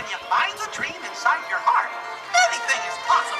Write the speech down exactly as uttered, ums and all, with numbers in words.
you find the dream inside your heart, anything is possible.